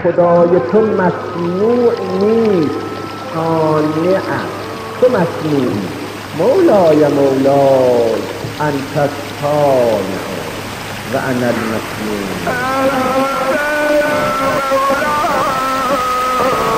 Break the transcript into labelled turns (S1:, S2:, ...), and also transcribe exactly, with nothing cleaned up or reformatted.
S1: خدای تو مصنوع نیست، صانع است. تو مصنوعی. مولای مولای انت الصانع و انا المصنوع.